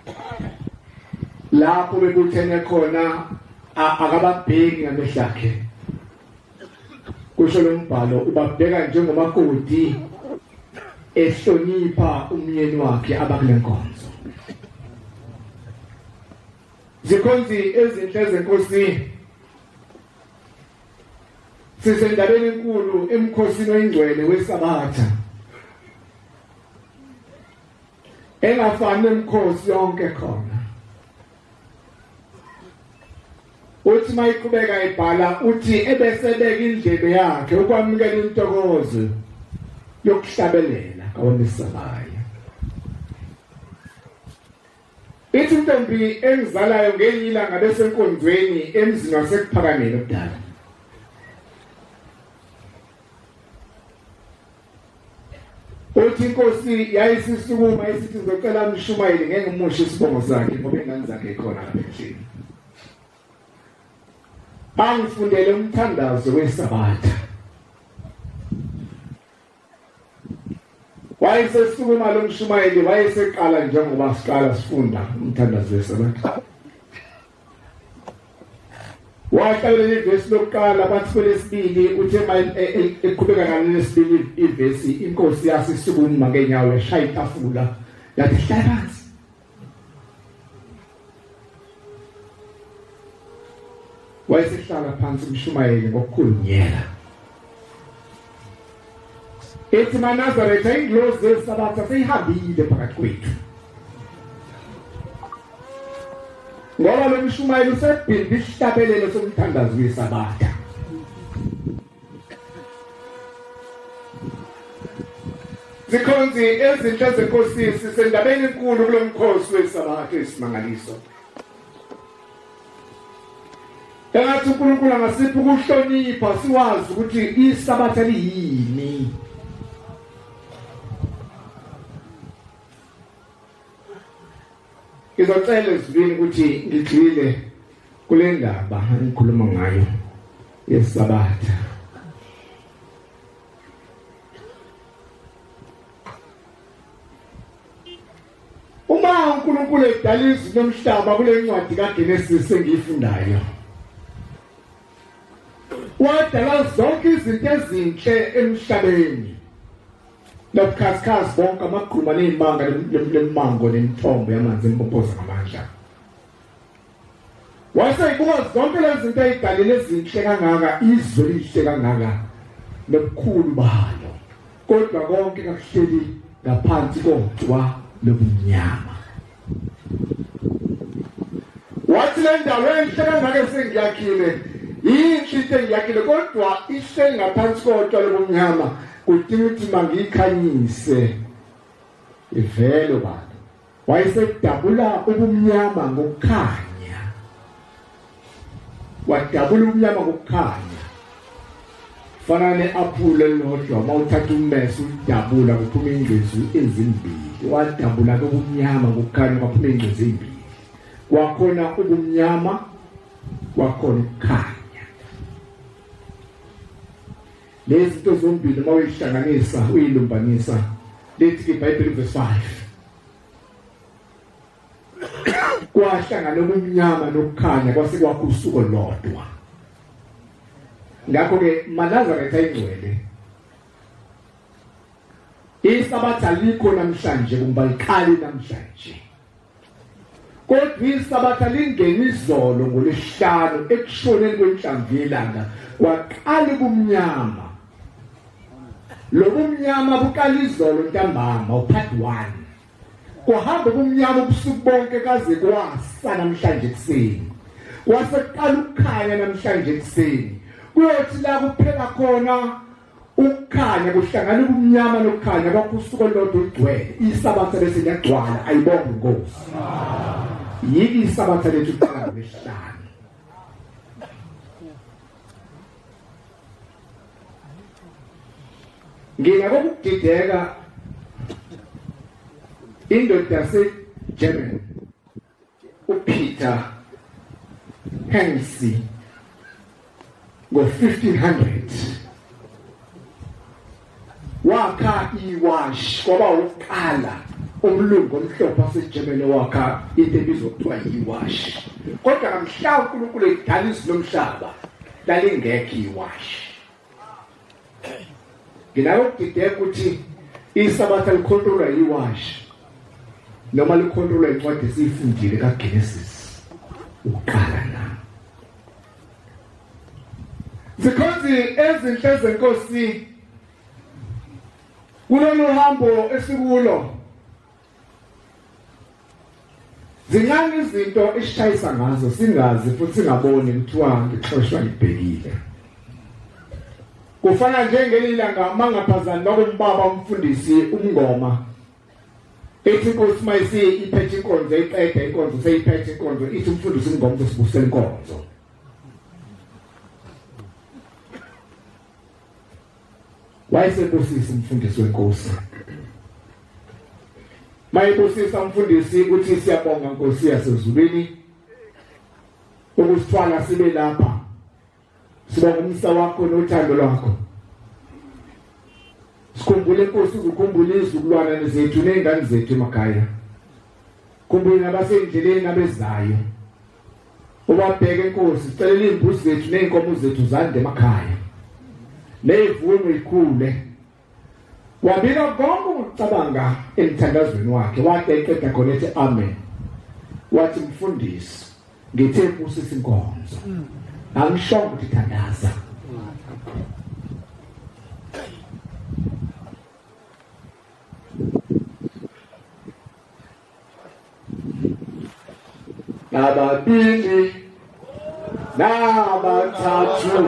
lapho bebuthene khona akababheki ngamehlakhe kusho lo mbhalo ubabheka njengomakoti ehlonipha umyeni wakhe abakule nkonzo zikhonzi ezinhle zenkosi sisendabeni enkulu emkhosini oyingcwele wesabatha engafani nemkhosi yonke khona uthi mayiqhubeka ibhala uthi ebesebeka indlebe yakhe ukwamukela intokozo yokuhlabelela kawomisabayo ithi intombi engizalayo ngenyilanga besenkonzweni emzini wasekuphakameni obudala uthi inkosi yayisisukuma isithi ngizocela umshumayeli ngengimushe isibongo sakhe ngoba ingane zakhe ikhona lapha endlini bangifundele umthandazo wesabatha wayesesukuma lo mshumayeli wayeseqala njengoba siqala sifunda umthandazo wesabatha wahlabelela ivesi lokuqala bathi kwelesibili uthe eqhubeka ngalesibili ivesi inkosi yasisukuma ngenyawo eshaya itafula yathi hlala phansi wayesehlala phansi umshumayeli ngokukhulunyela ethi maNazaretha ingilosi yesabatha seyihambile phakathi kwethu ngoba lo mshumayeli usebhinde isihlabelelo somthandazo wesabatha zikhonzi ezinhle zenkosi sisendabeni enkulu kulo mkhosi wesabatha esimangaliso engathi uNkulunkulu angasiphi ukuhlonipha siwazi ukuthi isabatha liyini izocela izivini ukuthi ngigxile kule ndaba engikhuluma ngayo yesabatha uma uNkulunkulu edala izulu nomhlaba kule ncwadi kaGenesis engiyifundayo wadala zonke izinto ezinhle emhlabeni nobukhazikhazi bonke amagquma nezimanga lemango nemithombo yamanzi empompoza ngamandla waseyibuka zonke lezi zinto ezidalile ezinhle kangaka izwe lihle kangaka nobukhulu balo kodwa konke kakuhleli ngaphansi kodwa lobumnyama wathi le ndawo enhle kangaka sengiyakhile yinhle engiyakhile kodwa ihleli ngaphansi kodwa lobumnyama kudinga ukuthi mangikhanyise ivelo bani wayesedabula ubumnyama ngokukhanya wadabula ubumnyama ngokukhanya fana neapple elilodwa mawuthatha ummese udabula kuphuma ingcezu ezimbili wadabula ubumnyama ngokukhanya kwaphuma ingcezu ezimbili kwakhona ubumnyama kwakhona ukukhanya lezi zinto zombili mawuyihlanganisa uyilumbanisa lethi iBhayibheli verse 5 kwahlangana ubumnyama nokukhanya kwase kwakho usuku lodwa ngakho ke maNazaretha ingcwele isabatha likho namhlanje kumbaliqali namhlanje kodwa isabatha lingena izolo ngolesihlanu ekushoneni kwenhlamvu yelanga kwaqala ubumnyama lobumnyama buqala izolo ntambama upart 1 kuhamba ubumnyama ubusuku bonke kaze kwasa namhlanje ekseni waseqala ukukhanya namhlanje ekseni kuyothi la kuphela khona ukukhanya kuhlangana ubumnyama nokukhanya kwakho usuku lodwa ugcwele isabatha bese liyagcwala ayibonge inkosi yiki isabatha lethu kuqala ngesihlanu ngiyakukudideka indoda yaseGerman uPeter Hensi ngo-1500 wakha iwash kwaba ukuqala umlungu omhlophe aseJemene wakha into ebizwa kuthiwa yiwash. Kodwa namhla uNkulunkulu edala izulu nomhlaba lalingekho iwash. Nginayo ukudideka ukuthi isabatha likhontrolwa yiwash noma likhontrolwa incwadi esiyifundile kaGenesis uqala na. Zikhozi ezinhle zenkosi kulolu hambo esikulo zincane izinto esishayisa ngazo singazi futhi singaboni kuthiwa ngixoshwa ngibhekile. Kufana njengelilanga mangaphazani lokumbaba umfundisi umngoma ethi inkosi mayisi iphethe inkonzo iqede inkonzo seyiphethe inkonzo ithi umfundisi umngoma usibusela inkonzo. Wayesebusisa umfundisi wenkosi. Mayebusisa umfundisi uthi siyabonga Nkosi yasezulwini ukusithwala sibe lapha. Sibonga umsa wakho nothando lwakho. Sikhumbule Nkosi ukukhumbula izizukulwana zethu nezingane zethu emakhaya. Khumbula nabasendleleni abezayo. Ubabheke Nkosi sicelela imbuzi zethu nezinkomo zethu zande emakhaya. Levuno ikhule. Wabila konke ukucabanga emthandazweni wakhe wathi eqeda khona ethi amen. Wathi mfundisi ngithe kusisa inkonzo. Angishongo ukuthi thandaza. Nababili nabathathu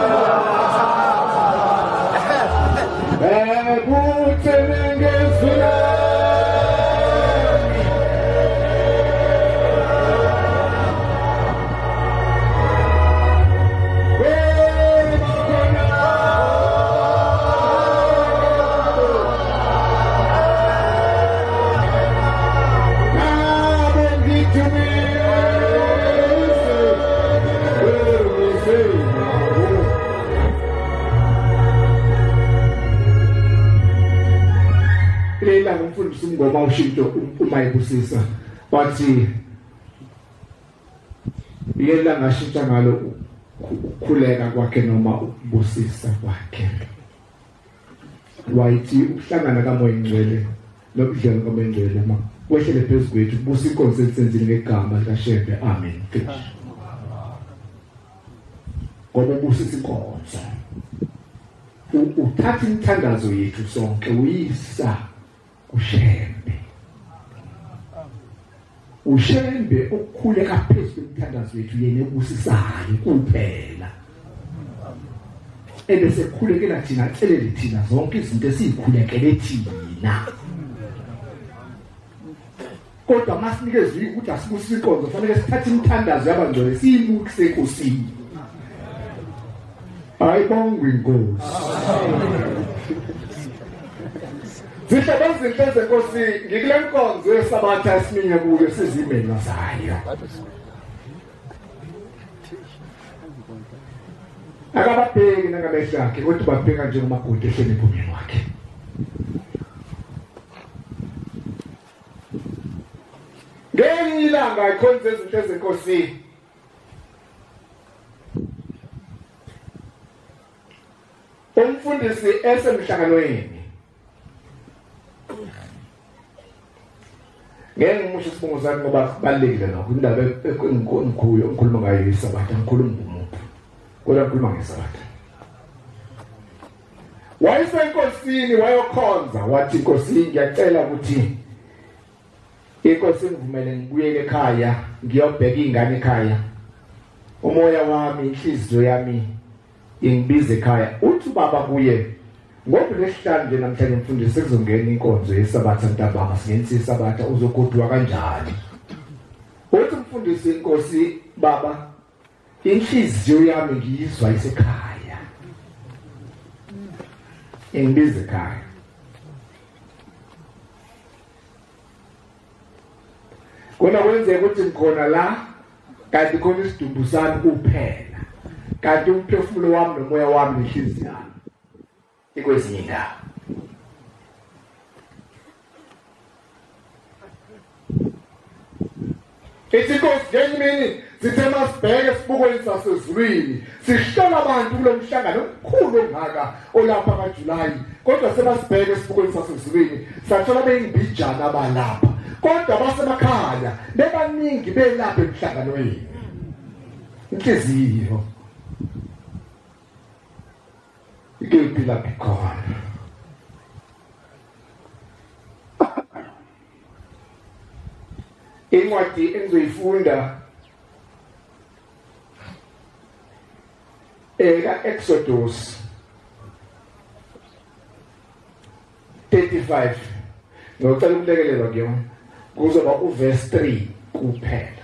umfundisi umngoma ushintsho uma ebusisa wathi yena ngashintsha ngalo khuleka kwakhe noma ubusisa kwakhe. Wayithi ukuhlangana kaMoya Ngcwele nobudlelwano kaMoya Ngcwele kwehlele phezu kwethu kubusa inkonzo esenzile ngegama likaShembe amen. Ngoba ubusisa inkonzo uthatha imithandazo yethu sonke uyisa uShembe. uShembe ukukhuleka phezulu kwemthandazo yethu yena ebusisayo kuphela. Ebese kukhulekela thina celele thina zonke izinto esizikhulekele thina. Kodwa masinikeze ukuthi asibusise inkonzo fanele sithathe imithandazo yabangcwele siyibukise enkosini. Ayibongwe inkosi. Zisebenza izinto zenkosi ngikule nkonzo yesabatha esiminye kuyo sizimela zayo. Akababheki nangamehlo akhe kodwa babheka njengomagodi ehleniphumeni wakhe. Ngelinye ilanga ikhonze izinto zenkosi umfundisi esemhlanganweni ngengimusho isibongo sami ngoba balekile nokho indaba engikhuluyo ngikhuluma ngayo isabatha ngikhuluma ngomuntu kodwa ngikhuluma ngesabatha. Wayesenkosini wayokhonza wathi inkosi ngiyacela ukuthi inkosi ngivumele ngibuyele ekhaya ngiyobheka izingane ekhaya. Umoya wami inhliziyo yami ingibize ekhaya. Uthi baba kuye ngoba lesihlanu nje namhlanje mfundisi sekuzongena inkonzo yesabatha ntabama singenzi isabatha uzogodwa kanjani. Uthi mfundisi inkosi baba inhliziyo yami ngiyizwa isekhaya. Ingibize ekhaya. Kona kwenzeka ukuthi ngikhona la kanti khona isidumbu sami kuphela. Kanti umphefumulo wami nomoya wami nenhliziyo yami ikwezinye indawo. Ithi Nkosi ngenye imini sithe masibheke esibukweni sasezulwini sihlola abantu kulo mhlangano omkhulu ongaka olapha kaJulayi kodwa semasibheke esibukweni sasezulwini sathola beyimbijana abalapha kodwa basemakhaya bebaningi belapha emhlanganweni inhliziyo ikiphila khona incwadi engizoyifunda Exodus 35 ngicela ukulekelelwa kuyona kuzoba uverse 3 kuphela